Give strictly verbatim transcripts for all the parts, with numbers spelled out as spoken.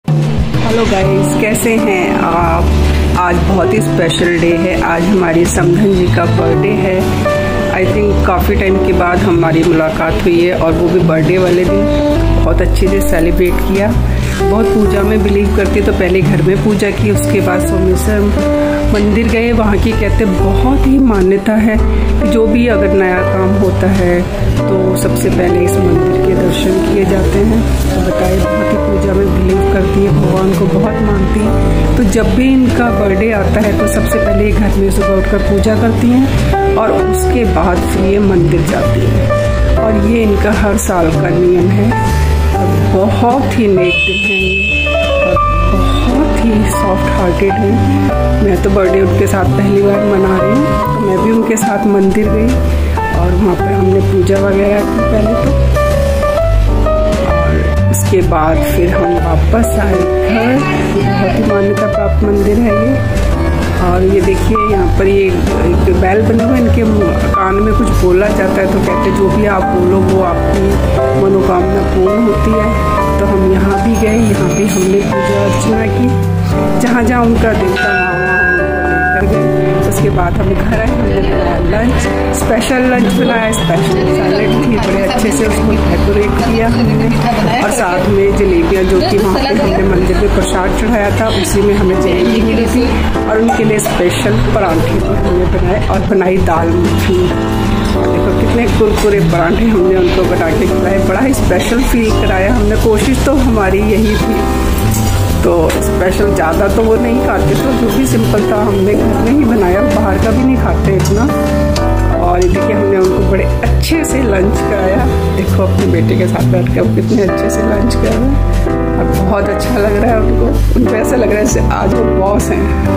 Hello guys, कैसे हैं आप। आज बहुत ही स्पेशल डे है। आज हमारी समधन जी का बर्थडे है। आई थिंक काफ़ी टाइम के बाद हमारी मुलाकात हुई है और वो भी बर्थडे वाले दिन बहुत अच्छे से सेलिब्रेट किया। बहुत पूजा में बिलीव करती तो पहले घर में पूजा की, उसके बाद सोमेश्वर मंदिर गए। वहाँ की कहते बहुत ही मान्यता है कि जो भी अगर नया काम होता है तो सबसे पहले इस मंदिर के दर्शन किए जाते हैं। तो बताए बहुत ही पूजा में बिलीव करती है, भगवान को बहुत मानती है। तो जब भी इनका बर्थडे आता है तो सबसे पहले घर में सुबह उठकर पूजा करती हैं और उसके बाद फिर ये मंदिर जाती है। और ये इनका हर साल का नियम है। बहुत ही नेक दिल है ये और बहुत ही सॉफ्ट हार्टेड है। मैं तो बर्थडे उनके साथ पहली बार मना रही हूँ, तो मैं भी उनके साथ मंदिर गई और वहाँ पर हमने पूजा वगैरह की पहले तो, और उसके बाद फिर हम वापस आए घर। बहुत ही मान्यता प्राप्त मंदिर है ये। और ये देखिए यहाँ पर ये एक बैल बने हुए, इनके कान में कुछ बोला जाता है तो कहते जो भी आप बोलो वो आपकी मनोकामना पूर्ण होती है। तो हम यहाँ भी गए, यहाँ भी हमने पूजा अर्चना की, जहाँ जहाँ उनका देवता कर गए। उसके बाद हम घर आए, हमने बनाया लंच, स्पेशल लंच बनाया, स्पेशल सैलेड थी, बड़े अच्छे से उसको डेकोरेट किया हमने। और साथ में जलेबियाँ जो कि वहाँ पे हमने मंदिर में प्रसाद चढ़ाया था, उसी में हमें जलेबी मिली थी। और उनके लिए स्पेशल परांठे हमने बनाए और बनाई दाल मखनी। और देखो कितने कुरकुरे परांठे हमने उनको बना के खिलाए, बड़ा ही स्पेशल फील कराया हमने। कोशिश तो हमारी यही थी, तो स्पेशल ज़्यादा तो वो नहीं खाते, तो जो भी सिंपल था हमने घर में ही बनाया, बाहर का भी नहीं खाते इतना। और ये देखिए हमने उनको बड़े अच्छे से लंच कराया। देखो अपने बेटे के साथ बैठ के वो कितने अच्छे से लंच कर रहे हैं और बहुत अच्छा लग रहा है उनको। उनको ऐसा लग रहा है जैसे आज वो बॉस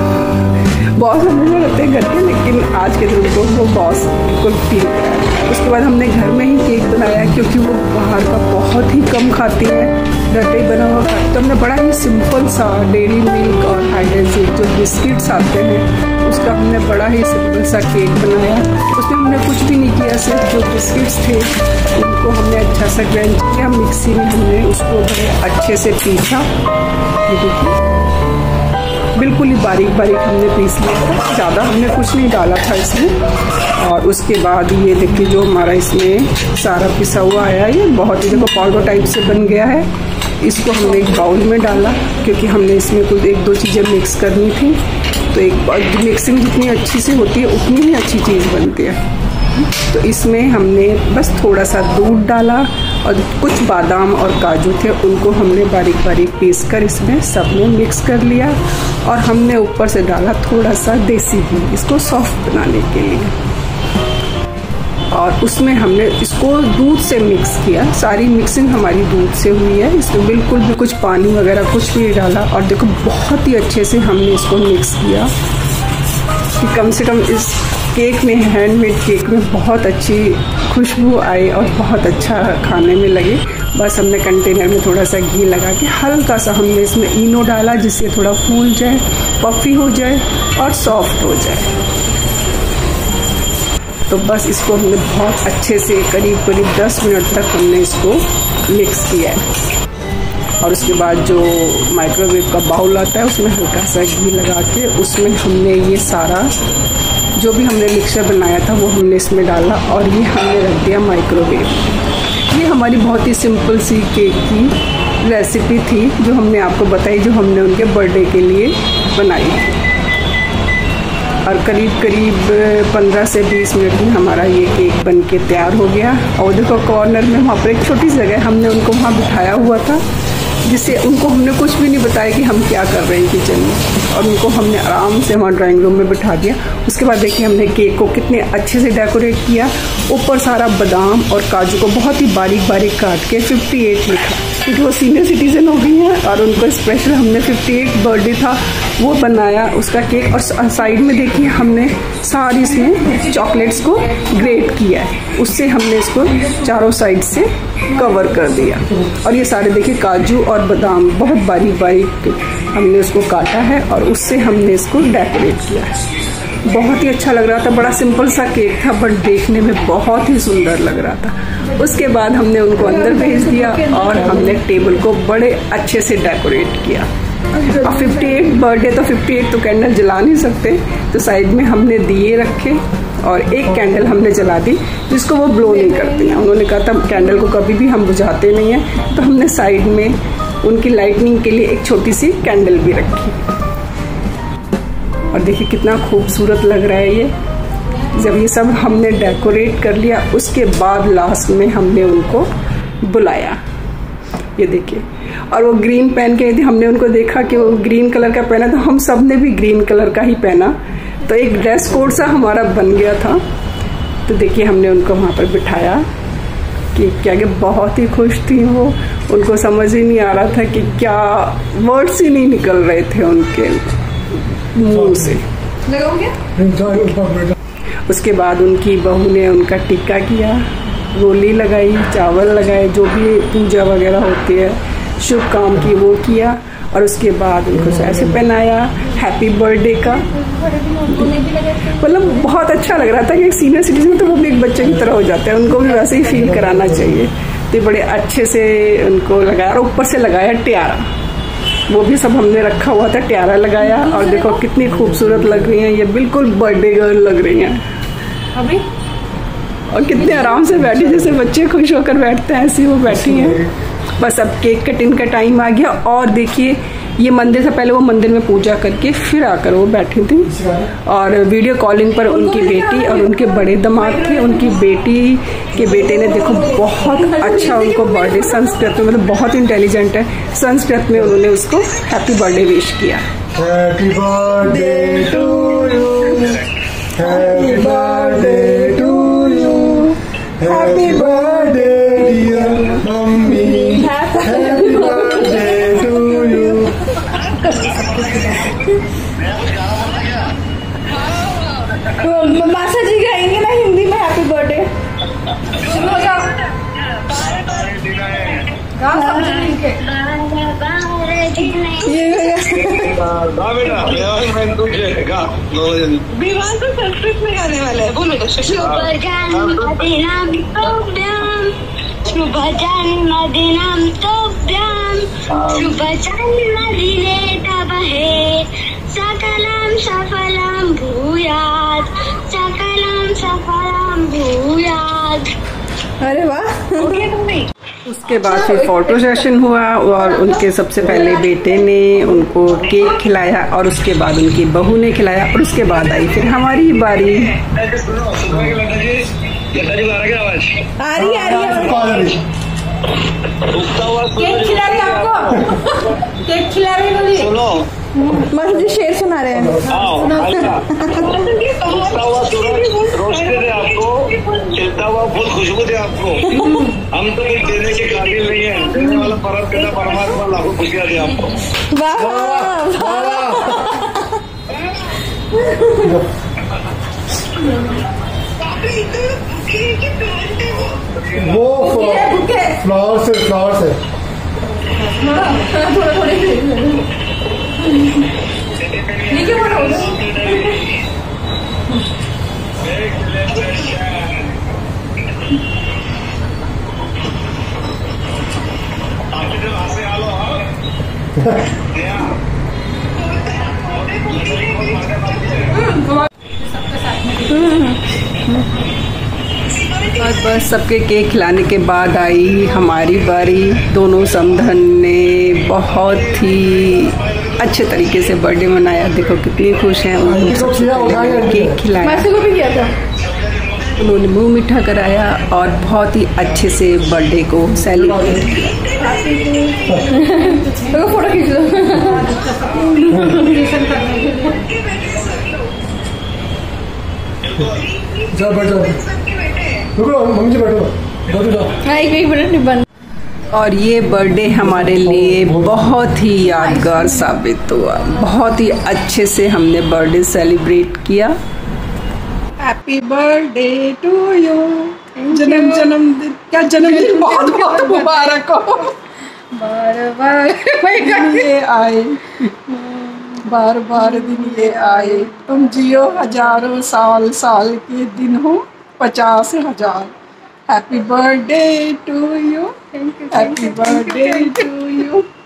हैं। बॉस हमेशा रहते हैं घर के, लेकिन आज के दिन को वो बॉस बिल्कुल फील कराया। उसके बाद हमने घर में ही केक बनाया, क्योंकि वो बाहर का बहुत ही कम खाती है, घर पे बना हुआ खाती। तो हमने बड़ा ही सिंपल सा डेयरी मिल्क और हाइड्रेट जो बिस्किट्स आते हैं उसका हमने बड़ा ही सिंपल सा केक बनाया। उसमें हमने कुछ भी नहीं किया, सिर्फ जो बिस्किट्स थे उनको हमने अच्छा सा ग्राइंड किया, मिक्सी में हमने उसको बड़े अच्छे से पीसा। ये देखिए बिल्कुल ही बारीक बारीक हमने पीस लिया था, ज़्यादा हमने कुछ नहीं डाला था इसमें। और उसके बाद ये देखिए जो हमारा इसमें सारा पिसा हुआ आया, ये बहुत ही देखो पाउडर टाइप से बन गया है। इसको हमने एक बाउल में डाला, क्योंकि हमने इसमें कुछ एक दो चीज़ें मिक्स करनी थी। तो एक मिक्सिंग जितनी अच्छी से होती है उतनी ही अच्छी चीज़ बनती है। तो इसमें हमने बस थोड़ा सा दूध डाला और कुछ बादाम और काजू थे, उनको हमने बारीक बारीक पीस कर इसमें सब में मिक्स कर लिया। और हमने ऊपर से डाला थोड़ा सा देसी घी, इसको सॉफ्ट बनाने के लिए। और उसमें हमने इसको दूध से मिक्स किया, सारी मिक्सिंग हमारी दूध से हुई है। इसमें बिल्कुल भी कुछ पानी वगैरह कुछ भी डाला। और देखो बहुत ही अच्छे से हमने इसको मिक्स किया कि कम से कम इस केक में, हैंडमेड केक में बहुत अच्छी खुशबू आई और बहुत अच्छा खाने में लगे। बस हमने कंटेनर में थोड़ा सा घी लगा के हल्का सा हमने इसमें इनो डाला, जिससे थोड़ा फूल जाए, पफी हो जाए और सॉफ्ट हो जाए। तो बस इसको हमने बहुत अच्छे से करीब करीब दस मिनट तक हमने इसको मिक्स किया है। और उसके बाद जो माइक्रोवेव का बाउल आता है उसमें हल्का सा घी लगा के उसमें हमने ये सारा जो भी हमने मिक्सचर बनाया था वो हमने इसमें डाला और ये हमने रख दिया माइक्रोवेव। ये हमारी बहुत ही सिंपल सी केक की रेसिपी थी जो हमने आपको बताई, जो हमने उनके बर्थडे के लिए बनाई। और करीब करीब पंद्रह से बीस मिनट में हमारा ये केक बन के तैयार हो गया। और देखो कॉर्नर में वहाँ पर एक छोटी सी जगह हमने उनको वहाँ बिठाया हुआ था, जिससे उनको हमने कुछ भी नहीं बताया कि हम क्या कर रहे हैं किचन में। और उनको हमने आराम से वहाँ ड्राइंग रूम में बिठा दिया। उसके बाद देखिए हमने केक को कितने अच्छे से डेकोरेट किया। ऊपर सारा बादाम और काजू को बहुत ही बारीक बारीक काट के अट्ठावन लिखा, क्योंकि वो सीनियर सिटीजन हो गई हैं और उनको स्पेशल हमने अट्ठावन बर्थडे था वो बनाया उसका केक। और साइड में देखिए हमने सारी इसमें चॉकलेट्स को ग्रेट किया है, उससे हमने इसको चारों साइड से कवर कर दिया। और ये सारे देखिए काजू और बादाम बहुत बारीक बारीक हमने उसको काटा है और उससे हमने इसको डेकोरेट किया है। बहुत ही अच्छा लग रहा था। बड़ा सिंपल सा केक था बट देखने में बहुत ही सुंदर लग रहा था। उसके बाद हमने उनको अंदर भेज दिया और हमने टेबल को बड़े अच्छे से डेकोरेट किया। और अट्ठावन बर्थडे तो अट्ठावन तो कैंडल जला नहीं सकते, तो साइड में हमने दिए रखे और एक कैंडल हमने जला दी जिसको वो ब्लो नहीं करती हैं। उन्होंने कहा था कैंडल को कभी भी हम बुझाते नहीं हैं, तो हमने साइड में उनकी लाइटनिंग के लिए एक छोटी सी कैंडल भी रखी। और देखिए कितना खूबसूरत लग रहा है ये। जब ये सब हमने डेकोरेट कर लिया उसके बाद लास्ट में हमने उनको बुलाया। ये देखिए, और वो ग्रीन पहन के थी, हमने उनको देखा कि वो ग्रीन कलर का पहना, तो हम सब ने भी ग्रीन कलर का ही पहना, तो एक ड्रेस कोड सा हमारा बन गया था। तो देखिए हमने उनको वहाँ पर बिठाया कि क्या कि बहुत ही खुश थी वो। उनको समझ ही नहीं आ रहा था कि क्या, वर्ड्स ही नहीं निकल रहे थे उनके मुंह से। उसके बाद उनकी बहू ने उनका टिक्का किया, रोली लगाई, चावल लगाए, जो भी पूजा वगैरह होती है शुभ काम की वो किया। और उसके बाद उनको ऐसे पहनाया हैप्पी बर्थडे का। मतलब बहुत अच्छा लग रहा था कि एक सीनियर सिटीजन तो वो भी एक बच्चे की तरह हो जाते हैं, उनको भी वैसे ही फील कराना चाहिए। तो बड़े अच्छे से उनको लगाया और ऊपर से लगाया टियारा, वो भी सब हमने रखा हुआ था, टियारा लगाया। और देखो कितनी खूबसूरत लग रही हैं, ये बिल्कुल बर्थडे गर्ल लग रही हैं अभी। और कितने आराम से बैठी, जैसे बच्चे खुश होकर बैठते हैं ऐसे वो बैठी हैं। बस अब केक कटिंग का टाइम आ गया। और देखिए ये मंदिर से पहले वो मंदिर में पूजा करके फिर आकर वो बैठी थी। और वीडियो कॉलिंग पर उनकी बेटी और उनके बड़े दामाद थे। उनकी बेटी के बेटे ने देखो बहुत अच्छा उनको बर्थडे संस्कृत में, मतलब बहुत इंटेलिजेंट है, संस्कृत में उन्होंने उसको हैप्पी बर्थडे विश किया। Happy birthday to you, happy birthday to you, happy birthday dear mummy, happy birthday to you. मासा जी गाएंगे ना हिंदी में हैप्पी बर्थडे। शुरू हो जाओ। विवाह तो संस्कृत में गाने वाला है, बोलो। शुभ जन्मदिनं तुभ्यं, शुभ जन्मदिने तव हे, सकलं सफलं भूयात्, सकलं सफलं भूयात्। अरे वाह। उसके बाद फिर फोटो सेशन हुआ और उनके सबसे पहले बेटे ने उनको केक खिलाया और उसके बाद उनकी बहू ने खिलाया और उसके बाद आई फिर हमारी बारी। आ रही आ रही केक खिला रही आपको, केक खिला रही बोली। सुनो मासा जी शेर सुना रहे हैं। रोशनी दे आपको, चलता हुआ फूल खुशबू दे आपको। हम तो कुछ देने के काबिल नहीं है, देने वाला परम परमात्मा लाखों खुशियाँ दे आपको। वाह वो फ्लावर से फ्लावर से थोड़ा थोड़ा नीचे बोलो। और बस सबके केक खिलाने के बाद आई हमारी बारी। दोनों समधन ने बहुत ही अच्छे तरीके से बर्थडे मनाया। देखो कितनी खुश हैं, उन्होंने केक खिलाया, को भी किया था, उन्होंने मुंह मीठा कराया और बहुत ही अच्छे से बर्थडे को सेलिब्रेट किया। फोटो खींच लो। जाओ बैठो, रुको मम्मी जी बैठो, बैठो जाओ। एक एक मिनट नहीं बन। और ये बर्थडे हमारे लिए बहुत ही यादगार साबित हुआ। बहुत ही अच्छे से हमने बर्थडे सेलिब्रेट किया। हैप्पी बर्थडे टू यू, जन्म जन्मदिन क्या जन्मदिन बहुत बहुत मुबारक हो। बार बार ये आए बार बार दिन ये आए, तुम जियो हजारों साल, साल के दिन हो पचास हजार। Happy birthday to you, happy birthday to you.